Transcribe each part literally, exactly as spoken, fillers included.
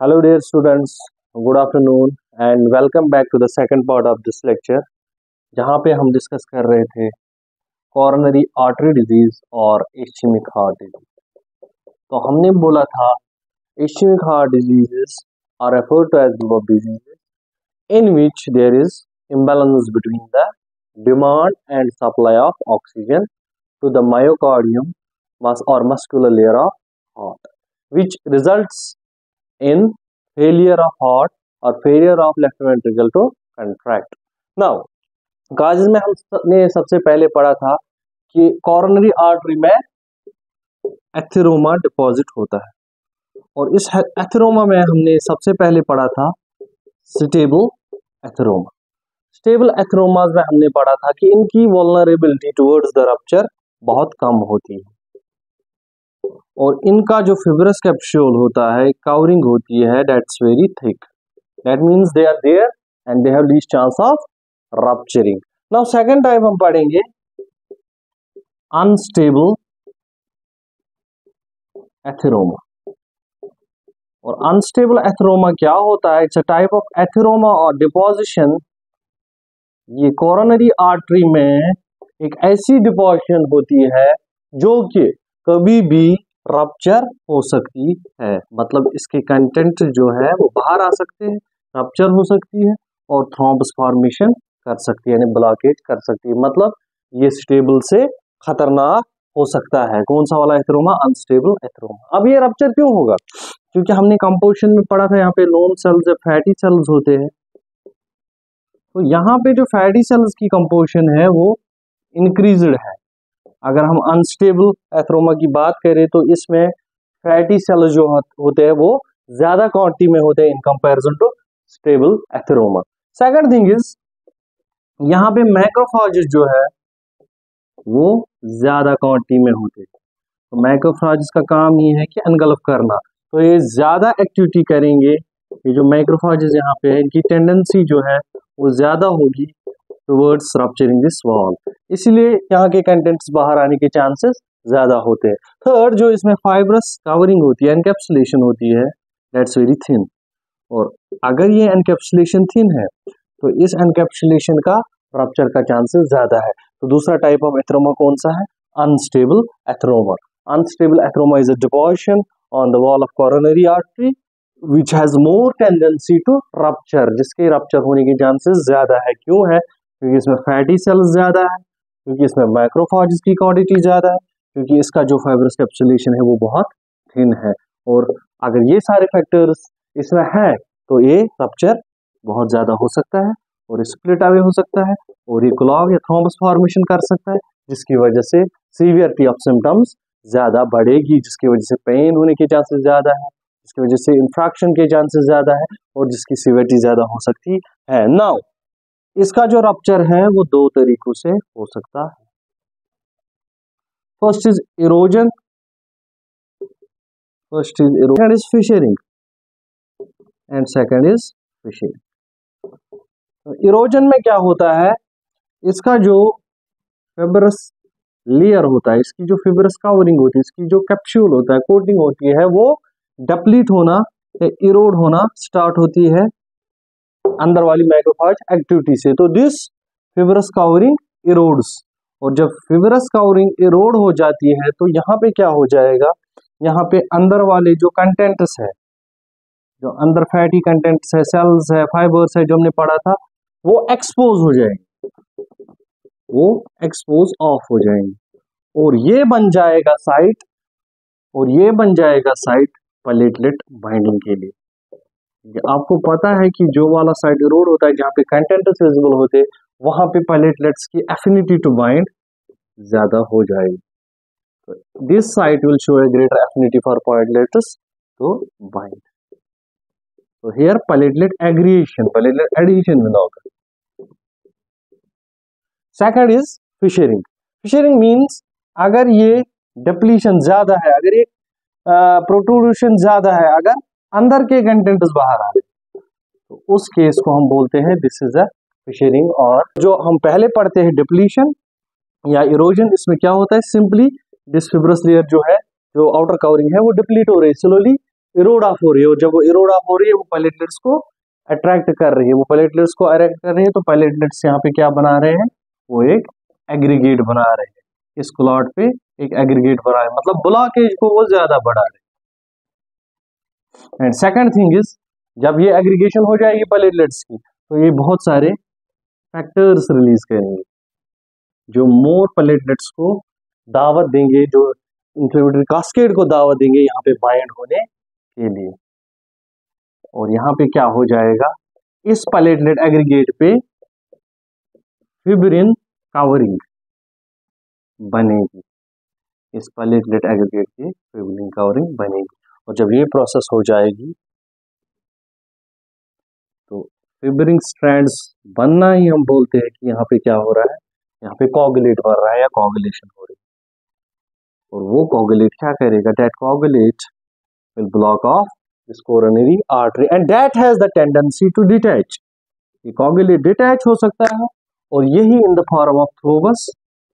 Hello dear students, good afternoon and welcome back to the second part of this lecture जहाँ पे हम discuss कर रहे थे coronary artery disease और ischemic heart disease। तो हमने बोला था ischemic heart diseases are referred to as group of diseases in which there is imbalance between the demand and supply of oxygen to the myocardium or muscular layer of heart, which results in failure of heart or failure of left ventricle to contract. Now, causes में हमने सबसे पहले पढ़ा था कि coronary artery में atheroma deposit होता है और इस एथेरोमा में हमने सबसे पहले पढ़ा था स्टेबल एथेरोमा। स्टेबल एथेरोमास में हमने पढ़ा था कि इनकी वल्नरेबिलिटी टुवर्ड्स द रप्चर बहुत कम होती है और इनका जो फिब्रस कैप्सूल होता है, कवरिंग होती है, that's very thick, that means they are there and they have least chance of rupturing. Now second type हम पढ़ेंगे अनस्टेबल एथेरोमा। और अनस्टेबल एथेरोमा क्या होता है? It's a type of atheroma और डिपोजिशन। ये कोरोनरी आर्टरी में एक ऐसी डिपोजिशन होती है जो कि कभी भी रप्चर हो सकती है, मतलब इसके कंटेंट जो है वो बाहर आ सकते हैं, रप्चर हो सकती है और थ्रोम्बस फॉर्मेशन कर सकती है, यानी ब्लॉकेज कर सकती है। मतलब ये स्टेबल से खतरनाक हो सकता है। कौन सा वाला एथेरोमा? Unstable atheroma. अब ये रप्चर क्यों होगा? क्योंकि हमने कंपोजिशन में पढ़ा था यहाँ पे लोन सेल्स या फैटी सेल्स होते हैं। तो यहाँ पे जो फैटी सेल्स की कंपोजिशन है वो इंक्रीज्ड है। अगर हम अनस्टेबल एथेरोमा की बात करें तो इसमें फैटी सेल्स जो होते हैं वो ज्यादा क्वांटिटी में होते हैं in comparison to stable atheroma. Second thing is यहाँ पे मैक्रोफेजेस जो है वो ज्यादा क्वांटिटी में होते हैं। तो मैक्रोफेजेस का काम ये है कि एनगल्फ करना, तो ये ज्यादा एक्टिविटी करेंगे। ये जो मैक्रोफेजेस यहाँ पे है इनकी टेंडेंसी जो है वो ज्यादा होगी टुवर्ड्स रप्चरिंग दिस वॉल, इसलिए यहाँ के कंटेंट्स बाहर आने के चांसेस ज्यादा होते हैं। थर्ड, जो इसमें फाइब्रस कवरिंग होती है, एनकैप्सुलेशन होती है, दैट्स वेरी थिन। और अगर ये एनकैप्सुलेशन थिन है तो इस एनकैप्सुलेशन का रप्चर का चांसेस ज्यादा है। तो दूसरा टाइप ऑफ एथेरोमा कौन सा है? Unstable atheroma. Unstable atheroma is a deposition on the wall of coronary artery which has more tendency to rupture, जिसके रप्चर होने के चांसेस ज्यादा है। क्यों है? क्योंकि इसमें फैटी सेल्स ज्यादा है, क्योंकि इसमें मैक्रोफेजेस की क्वांटिटी ज्यादा है, क्योंकि इसका जो फाइब्रस कैप्सुलेशन है वो बहुत थिन है। और अगर ये सारे फैक्टर्स इसमें है तो ये रप्चर बहुत ज्यादा हो सकता है और स्प्लिट अवे हो सकता है और ये क्लॉग या थ्रोम्बस फॉर्मेशन कर सकता है, जिसकी वजह से सीवियरिटी ऑफ सिम्टम्स ज्यादा बढ़ेगी, जिसकी वजह से पेन होने के चांसेस ज्यादा है, जिसकी वजह से इंफ्रैक्शन के चांसेस ज्यादा है और जिसकी सीवियरिटी ज्यादा हो सकती है। नाउ इसका जो रप्चर है वो दो तरीकों से हो सकता है। First is erosion, first is erosion is fissuring and second is fissuring. Erosion में क्या होता है? इसका जो फिब्रस लेयर होता है, इसकी जो फिब्रस कवरिंग होती है, इसकी जो कैप्सूल होता है, कोटिंग होती है, वो डिप्लीट होना या इरोड होना स्टार्ट होती है अंदर वाली मैक्रोफेज एक्टिविटी से। तो दिस फिब्रस कवरिंग इरोड्स, और जब फिब्रस कवरिंग इरोड हो जाती है तो यहाँ पे क्या हो जाएगा? यहाँ पे अंदर वाले जो कंटेंट्स है, जो अंदर फैटी कंटेंट्स है, सेल्स है, फाइबर्स है, जो हमने पढ़ा था, वो एक्सपोज हो जाएंगे, वो एक्सपोज ऑफ हो जाएंगे और ये बन जाएगा साइट, और ये बन जाएगा साइट प्लेटलेट बाइंडिंग के लिए। आपको पता है कि जो वाला साइड इरोड होता है, जहाँ पे कंटेंट्स विजिबल होते हैं, वहां पे प्लेटलेट्स की एफिनिटी टू बाइंड ज्यादा हो जाएगी। This site will show a greater affinity for platelets to bind. तो here platelet aggregation, platelet addition will occur. Second is fissuring. Fissuring means अगर ये डिप्लीशन ज्यादा है, अगर ये प्रोट्रूशन ज्यादा है, अगर अंदर के कंटेंट्स बाहर आ रहे, तो उस केस को हम बोलते हैं दिस इज अ फिशरिंग। और जो हम पहले पढ़ते हैं डिप्लीशन या इरोजन, इसमें क्या होता है? सिंपली दिस फिब्रस लेयर जो है, जो आउटर कवरिंग है, वो डिप्लीट हो रही है स्लोली, इरोड ऑफ हो रही है, और जब वो इरोड ऑफ हो रही है वो प्लेटलेट्स को अट्रैक्ट कर रही है, वो प्लेटलेट्स को अट्रैक्ट कर रही है, तो प्लेटलेट्स यहाँ पे क्या बना रहे हैं, वो एक एग्रीगेट बना रहे हैं, इस क्लॉट पे एक एग्रीगेट बना रहे हैं, मतलब ब्लॉकेज को वो ज्यादा बढ़ा रहे हैं। एंड सेकंड थिंग इज, जब ये एग्रीगेशन हो जाएगी प्लेटलेट्स की, तो ये बहुत सारे फैक्टर्स रिलीज करेंगे जो मोर प्लेटलेट्स को दावत देंगे, जो इंफ्लेमेटरी कास्केड को दावत देंगे यहाँ पे बाइंड होने के लिए। और यहाँ पे क्या हो जाएगा, इस प्लेटलेट एग्रीगेट पे फिब्रिन कवरिंग बनेगी, इस प्लेटलेट एग्रीगेट पे फिब्रिन कवरिंग बनेगी। और जब ये प्रोसेस हो जाएगी तो फिब्रिन स्ट्रैंड्स बनना ही हम बोलते हैं कि यहाँ पे क्या हो रहा है, यहाँ पे कोगुलेट बन रहा है या कोगुलेशन हो रही है। और वो कोगुलेट क्या करेगा, that coagulate will block off this coronary artery and that has the tendency to detach. ये कोगुलेट डिटैच हो सकता है और यही in the form of thrombus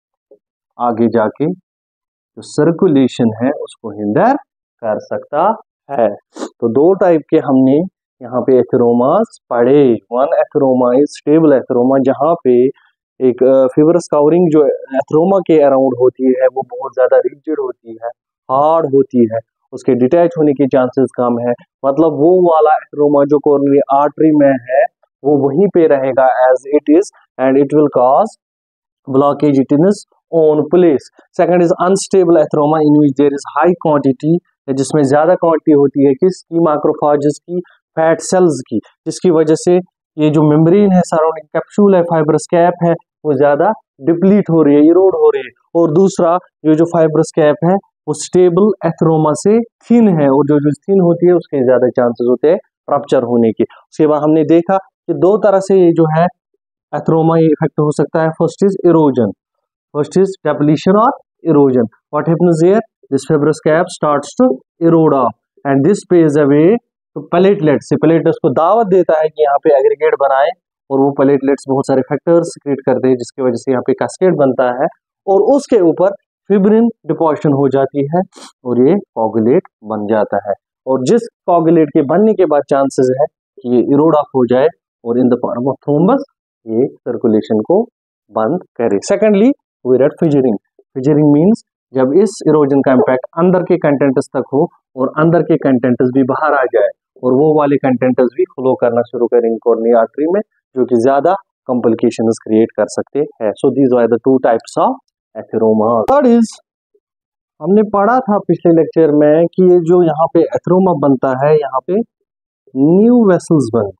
आगे जाके जो सर्कुलेशन है उसको हिंडर कर सकता है। तो दो टाइप के हमने यहाँ पे एथेरोमास पढ़े। One atheroma is stable atheroma, जहाँ पे एक फिब्रस कवरिंग जो एथेरोमा के अराउंड होती है वो बहुत ज्यादा रिजिड होती है, हार्ड होती है, उसके डिटैच होने के चांसेस कम है। मतलब वो वाला एथेरोमा जो कोरोनरी आर्टरी में है वो वहीं पे रहेगा as it is and it will cause blockage it in its own place. Second is unstable atheroma in which there is high quantity, जिसमें ज्यादा क्वांटिटी होती है किसकी, मैक्रोफेजेस की, फैट सेल्स की, जिसकी वजह से ये जो मेम्ब्रेन है, सराउंडिंग कैप्सूल है, फाइब्रस कैप है, वो ज्यादा डिप्लीट हो रही है, इरोड हो रही है। और दूसरा ये जो फाइब्रस कैप है वो स्टेबल एथेरोमा से थिन है, और जो जो थिन होती है उसके ज्यादा चांसेस होते हैं रप्चर होने के। उसके बाद हमने देखा कि दो तरह से ये जो है एथेरोमा ये इफेक्ट हो सकता है। First is erosion, first is depletion और erosion. What happens here, this fibrous cap starts to erode off and this page away to platelets. Platelets को दावत देता है कि यहाँ पे एग्रीगेट बनाए, और वो प्लेटलेट्स बहुत सारे फैक्टर्स क्रिएट करते हैं जिसकी वजह से यहाँ पे कैस्केड बनता है, और उसके ऊपर फिब्रिन डिपोजिशन हो जाती है और ये कोगुलेट बन जाता है। और जिस कोगुलेट के बनने के बाद चांसेस है कि ये इरोड ऑफ हो जाए और in the form of thrombus ये सर्कुलेशन को बंद करे। Secondly we read fissuring. Fissuring means जब इस इरोजन का इम्पैक्ट अंदर के कंटेंट्स तक हो और अंदर के कंटेंट्स भी बाहर आ जाए और वो वाले कंटेंट्स भी फ्लो करना शुरू करेंगे कोरोनरी आर्टरी में, जो कि ज्यादा कॉम्प्लिकेशंस क्रिएट कर सकते हैं। So these are the two types of atheroma. Third is, हमने पढ़ा था पिछले लेक्चर में कि ये जो यहाँ पे एथेरोमा बनता है, यहाँ पे न्यू वेसल्स बनते,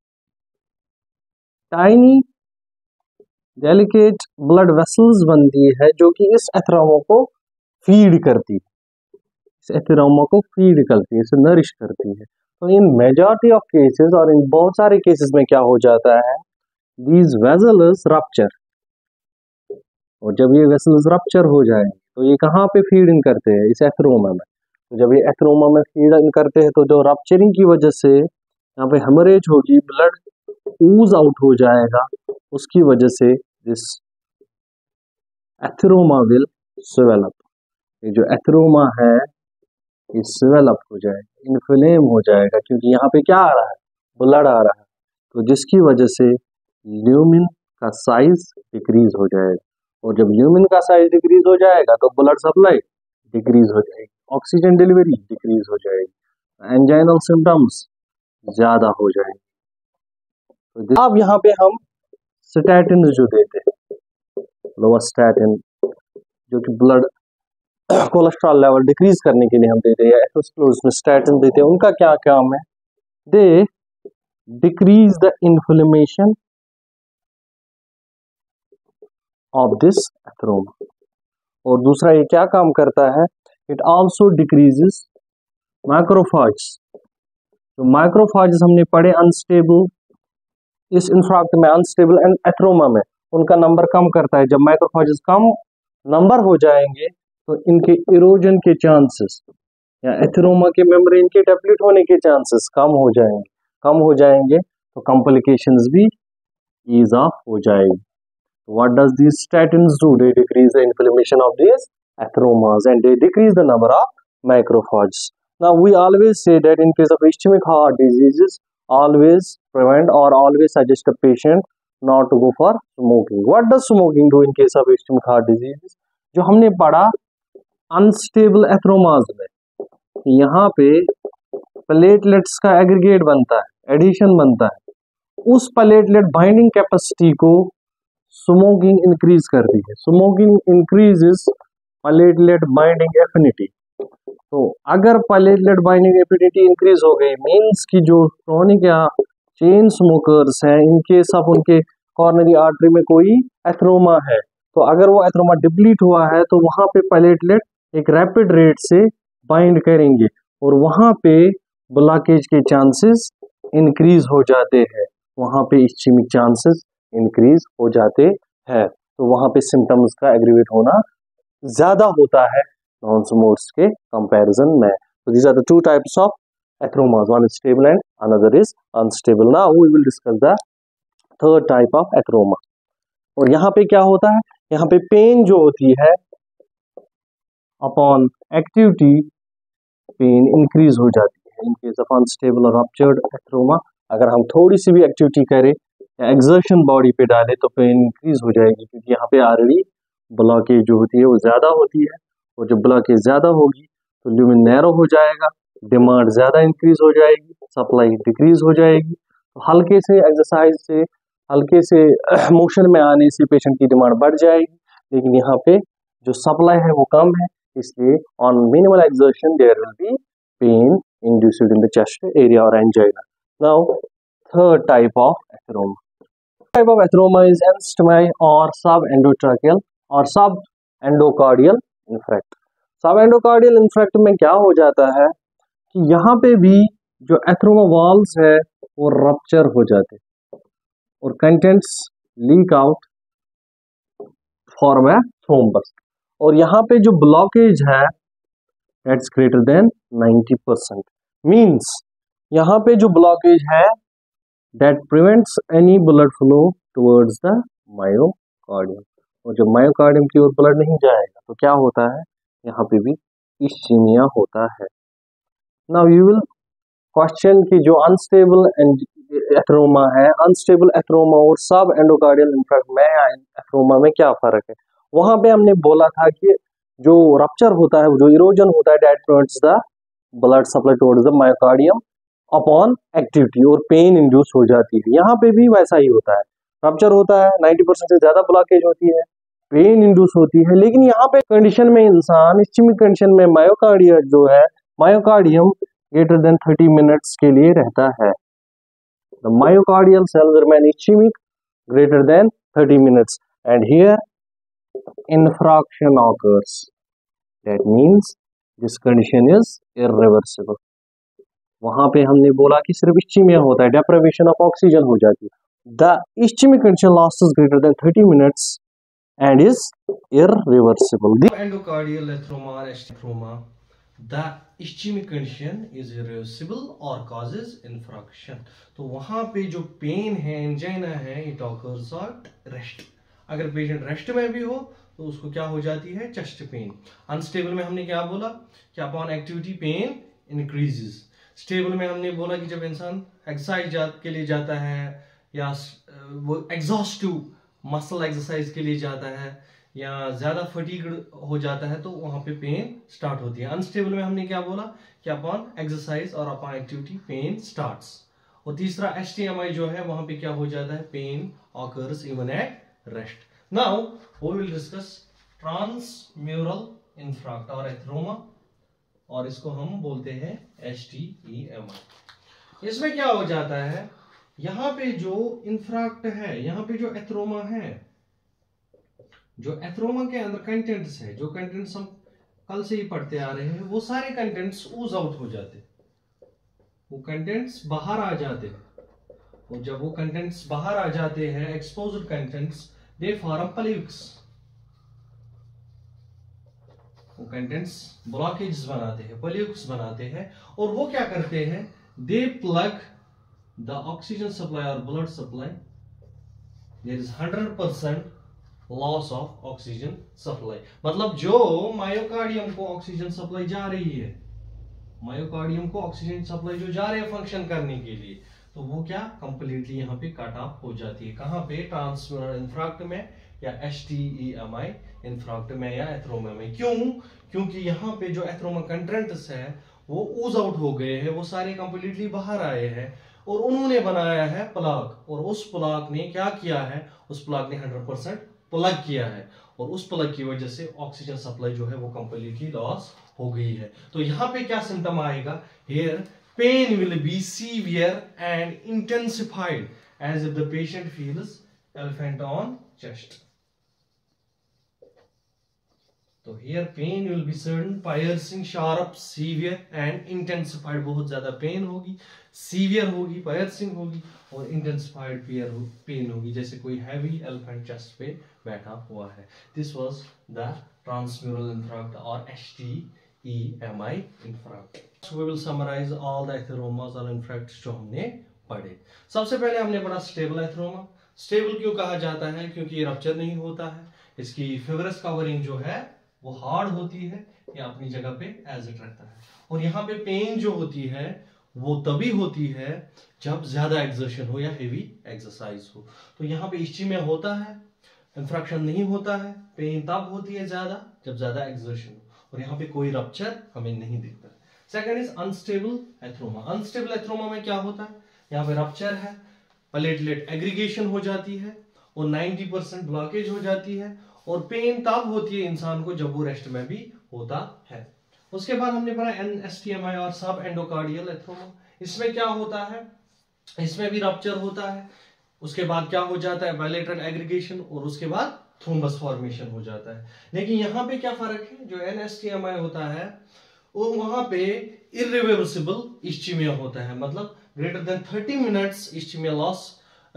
टाइनी डेलिकेट ब्लड वेसल्स बनती है जो कि इस एथेरोमा को फीड करती है, इस एथेरोमा को फीड करती है, इसे नरिश करती है। तो इन मेजॉरिटी ऑफ केसेस और इन बहुत सारे केसेस में क्या हो जाता है, दीज वेसल्स रप्चर, और जब ये वेसल्स रप्चर हो जाए तो ये कहाँ पे फीड इन करते हैं, इस एथेरोमा में। तो जब ये एथेरोमा में फीड इन करते हैं तो जो रप्चरिंग की वजह से यहाँ पे हेमरेज होगी, ब्लड ऊज आउट हो जाएगा, उसकी वजह से this atheroma will swell up. ये जो एथेरोमा है ये स्वेल अप हो जाएगा, इन्फ्लेम हो जाएगा, क्योंकि यहाँ पे क्या आ रहा है, ब्लड आ रहा है, तो जिसकी वजह से ल्यूमिन का साइज डिक्रीज हो जाएगा, और जब ल्यूमिन का साइज डिक्रीज हो जाएगा तो ब्लड सप्लाई डिक्रीज हो जाएगी, ऑक्सीजन डिलीवरी डिक्रीज हो जाएगी, एंजाइनल सिम्टम्स ज्यादा हो जाएंगे। तो अब यहाँ पे हम स्टैटिन जो देते हैं, लोवास्टैटिन, जो कि ब्लड कोलेस्ट्रॉल लेवल डिक्रीज करने के लिए हम देते हैं, या एथेरोस्क्लेरोसिस में स्टैटिन देते हैं, उनका क्या काम है, they decrease the inflammation of this atheroma. और दूसरा ये क्या काम करता है, इट आल्सो डिक्रीजेस मैक्रोफेजेस। तो मैक्रोफेजेस हमने पढ़े अनस्टेबल, इस इंफ्राक्ट में अनस्टेबल एंड एथेरोमा में उनका नंबर कम करता है। जब मैक्रोफेजेस कम नंबर हो जाएंगे तो इनके इरोजन के चांसेस या एथेरोमा के मेम्ब्रेन के डेप्लीट होने के चांसेस कम हो जाएंगे, कम हो जाएंगे तो कॉम्प्लिकेशंस भी ईज ऑफ हो जाएगी। What does these statins do? They decrease the inflammation of these atheromas and they decrease the number of macrophages. Now we always say that in case of ischemic heart diseases, always prevent or always suggest a patient not to go for smoking. What does smoking do in case of ischemic heart diseases? जो हमने पढ़ा unstable एथ्रोमास में, यहाँ पे platelets का aggregate बनता है, addition बनता है, उस प्लेटलेट बाइंडिंग कैपेसिटी को स्मोकिंग इंक्रीज करती है। Smoking increases platelet binding affinity. तो अगर प्लेटलेट बाइंडिंग एफिनिटी इंक्रीज हो गई, मींस की जो क्रोनिक या चेन स्मोकर्स हैं, इनके सब उनके कॉर्नरी आर्टरी में कोई एथ्रोमा है, तो अगर वो एथ्रोमा डिप्लीट हुआ है तो वहां पे प्लेटलेट एक रैपिड रेट से बाइंड करेंगे और वहां पे ब्लॉकेज के चांसेस इंक्रीज हो जाते हैं, वहां पे इस्चेमिक चांसेस इंक्रीज हो जाते हैं, तो वहां पे सिम्टम्स का एग्रीवेट होना ज्यादा होता है नॉन स्मोकर्स के कंपैरिजन में। So these are the two types of atheromas, one is stable and another is unstable. Now we will discuss the third type of atheroma. और यहाँ पे क्या होता है, यहाँ पे पेन जो होती है अपॉन एक्टिविटी पेन इंक्रीज हो जाती है इन केस ऑफ अनस्टेबल और रप्चर्ड एथ्रोमा। अगर हम थोड़ी सी भी एक्टिविटी करें या एक्सर्शन बॉडी पे डालें तो पेन इंक्रीज हो जाएगी, क्योंकि यहाँ पे ऑलरेडी ब्लॉकेज जो होती है वो ज्यादा होती है, और जब ब्लॉकेज ज्यादा होगी तो ल्यूमेन नैरो हो जाएगा, डिमांड ज्यादा इंक्रीज हो जाएगी, सप्लाई डिक्रीज हो जाएगी। तो हल्के से एक्सरसाइज से, हल्के से मोशन में आने से पेशेंट की डिमांड बढ़ जाएगी, लेकिन यहाँ पे जो सप्लाई है वो कम है, इसलिए on minimal exertion there will be pain induced in the chest area or angina. Now, third type of atheroma. Type of atheroma is anastomai or subendotracheal or subendocardial infarct. Subendocardial infarct में क्या हो जाता है कि यहाँ पे भी जो एथ्रोमा वॉल्स है वो रप्चर हो जाते और contents leak out form a thrombus, और यहाँ पे जो ब्लॉकेज है that's greater than ninety percent. Means यहाँ पे जो ब्लॉकेज है that prevents any blood flow towards the myocardium, और जब मायोकार्डियम की ओर ब्लड नहीं जाएगा तो क्या होता है, यहाँ पे भी इस्चीमिया होता है। Now you will question कि जो अनस्टेबल एथ्रोमा है, अनस्टेबल एथ्रोमा और सब एंडोकार्डियल इन्फेक्ट में एथ्रोमा में क्या फर्क है। वहां पे हमने बोला था कि जो रप्चर होता है, जो इरोजन होता है, that prevents the blood supply towards the myocardium upon activity, और पेन इंड्यूस हो जाती है। यहाँ पे भी वैसा ही होता है, रप्चर होता है, नब्बे परसेंट से ज्यादा ब्लॉकेज होती है, पेन इंड्यूस होती है, लेकिन यहाँ पे कंडीशन में इंसान इस्चेमिक कंडीशन में मायोकार्डियम जो है, myocardium greater than thirty minutes के लिए रहता है। The myocardial cells remain ischaemic greater than thirty minutes and here infraction occurs. That means this condition is irreversible. वहां पे हमने बोला कि सिर्फ इस्चीमिया होता है, deprivation of oxygen हो जाती है। The ischemic condition lasts greater than thirty minutes and is irreversible. The endocardial atheroma or atheroma, the ischemic condition is irreversible or causes infraction. तो वहां पे जो पेन है, एंजाइना है, it occurs at rest. अगर पेशेंट रेस्ट में भी हो तो उसको क्या हो जाती है, चेस्ट पेन। अनस्टेबल में हमने क्या बोला कि upon activity pain increases. Stable में हमने बोला कि जब इंसान एक्सरसाइज के लिए जाता है या वो एग्जॉस्टिव मसल एक्सरसाइज के लिए जाता है या ज्यादा फटीग्ड हो जाता है तो वहां पे पेन स्टार्ट होती है। अनस्टेबल में हमने क्या बोला कि अपॉन एक्सरसाइज और अपॉन एक्टिविटी पेन स्टार्ट्स। और तीसरा एस टी एम आई जो है वहां पे क्या हो जाता है, pain occurs even at rest. Now we will discuss transmural infarct और atheroma, और इसको हम बोलते हैं S T E M I. इसमें क्या हो जाता है, यहाँ पे जो इंफ्राक्ट है, यहाँ पे जो एथ्रोमा है, जो एथ्रोमा के अंदर कंटेंट्स है, जो कंटेंट्स हम कल से ही पढ़ते आ रहे हैं, वो सारे कंटेंट्स ऊज आउट हो जाते, वो कंटेंट्स बाहर आ जाते हैं। और जब वो कंटेंट्स बाहर आ जाते हैं, exposed contents, they form plugs, वो कंटेंट्स ब्लॉकेज बनाते हैं, पॉलिक्स बनाते हैं, और वो क्या करते हैं, they plug the oxygen supply और blood supply. There is hundred percent loss of oxygen supply. मतलब जो मायोकार्डियम को ऑक्सीजन सप्लाई जा रही है, मायोकार्डियम को ऑक्सीजन सप्लाई जो जा रहे हैं फंक्शन करने के लिए, तो वो क्या कंप्लीटली यहाँ पे कट ऑफ हो जाती है। कहाँ पे? ट्रांसम्यूरल इंफ्राक्ट में या H T E M I infarct में या एथ्रोमा में। क्यों? क्योंकि यहाँ पे जो एथ्रोमा कंटेंट्स है वो ऊज आउट हो गए हैं, वो सारे कंप्लीटली बाहर आए हैं और उन्होंने बनाया है प्लग, और उस प्लग ने क्या किया है? उस प्लग ने हंड्रेड परसेंट प्लग किया है और उस प्लग की वजह से ऑक्सीजन सप्लाई जो है वो कंप्लीटली लॉस हो गई है। तो यहाँ पे क्या सिम्टम आएगा? Here pain will be severe and intensified as if the patient feels elephant on chest. तो here pain will be sudden, piercing, sharp, severe and intensified. बहुत ज्यादा पेन होगी, सीवियर होगी, piercing होगी और intensified पेन होगी, जैसे कोई heavy elephant chest पे बैठा हुआ है। This was the transmural infarct or H T E M I infarct. So we will summarize all the atheromas और infarcts जो हमने पढ़े। सबसे पहले हमने पढ़ा स्टेबल एथेरोमा। स्टेबल क्यों कहा जाता है? क्योंकि ये रप्चर नहीं होता है, इसकी फिब्रस कवरिंग जो है वो हार्ड होती है, या अपनी जगह पे एज इट रहता है। और यहाँ पे पेन जो होती है वो तभी होती है जब ज्यादा एक्सर्शन हो या हेवी एक्सरसाइज हो। तो यहाँ पे इश्चिमिया होता है, इंफ्रैक्शन नहीं होता है, पेन तब होती है ज्यादा जब ज्यादा एक्सर्शन हो, और यहाँ पे कोई रप्चर हमें नहीं दिखता है। Second is unstable atheroma. Unstable atheroma में क्या होता है? यहाँ पे रप्चर है, प्लेटलेट एग्रीगेशन हो जाती है और नाइंटी परसेंट ब्लॉकेज हो जाती है, और पेन तब होती है इंसान को जब वो रेस्ट में भी होता है। उसके बाद हमने पढ़ा N S T M I I sub endocardial एथ्रोमा। इसमें क्या होता है? इसमें भी रप्चर होता है, उसके बाद क्या हो जाता है? बायलेटरल एग्रीगेशन, और उसके बाद थ्रोम्बस फॉर्मेशन हो जाता है। लेकिन यहाँ पे क्या फर्क है? जो N S T M M I है वो वहां पे इरिवर्सिबल इश्चिमिया होता है, मतलब greater than thirty minutes ischaemia loss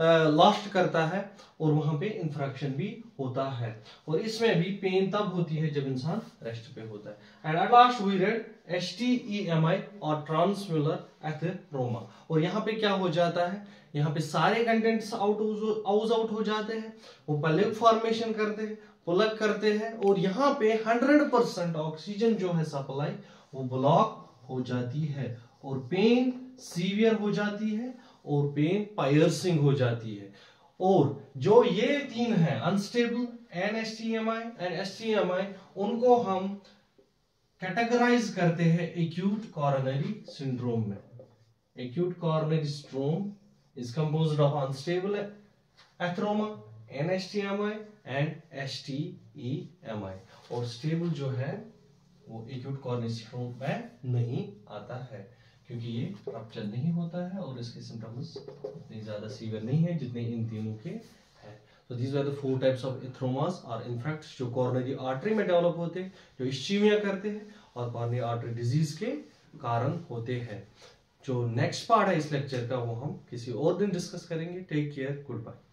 last करता है, और वहां पे इंफ्रैक्शन भी होता है, और इसमें भी पेन तब होती है जब इंसान रेस्ट पे होता है। And at last we read H T E M आई और ट्रांसम्यूलर एथेरोमा। और यहाँ पे क्या हो जाता है? यहाँ पे सारे कंटेंट्स आउट आउज आउट हो जाते हैं, वो प्लग फॉर्मेशन करते हैं, प्लग करते हैं, और यहाँ पे हंड्रेड परसेंट ऑक्सीजन जो है सप्लाई वो ब्लॉक हो जाती है, और पेन सीवियर हो जाती है, और पेन पायर्सिंग हो जाती है। और जो ये तीन है unstable, N S T M I and S T M I, उनको हम कैटेगराइज करते हैं एक्यूट कोरोनरी सिंड्रोम में। Acute coronary syndrome is composed of unstable atheroma, N S T M I and S T E M आई, और stable जो है वो acute coronary syndrome में नहीं आता है, क्योंकि ये रप्चर नहीं होता है और इसके सिम्टम्स इतने ज्यादा सीवियर नहीं है जितने इन तीनों के हैं। तो these are the four types of atheromas और इन्फेक्ट्स जो कोरोनरी आर्टरी में डेवलप होते हैं, जो इश्चिमिया करते हैं और कोरोनरी आर्टरी डिजीज के कारण होते हैं। जो नेक्स्ट पार्ट है इस लेक्चर का वो हम किसी और दिन डिस्कस करेंगे। Take care, good bye.